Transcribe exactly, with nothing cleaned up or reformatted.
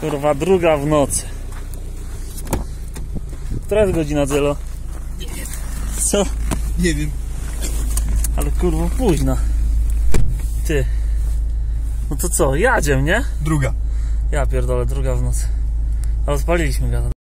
Kurwa, druga w nocy. Która jest godzina, Dzelo? Nie wiem. Co? Nie wiem. Ale kurwa późno. Ty. No to co, jadziem, nie? Druga. Ja pierdolę, druga w nocy. Ale spaliliśmy gada.